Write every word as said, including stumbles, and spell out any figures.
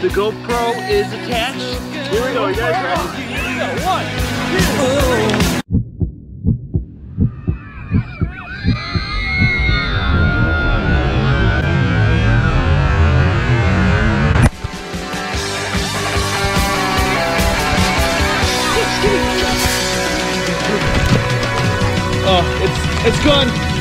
The GoPro is attached. Here we go, you guys ready? Here we go, one, two. Oh, it's it's gone.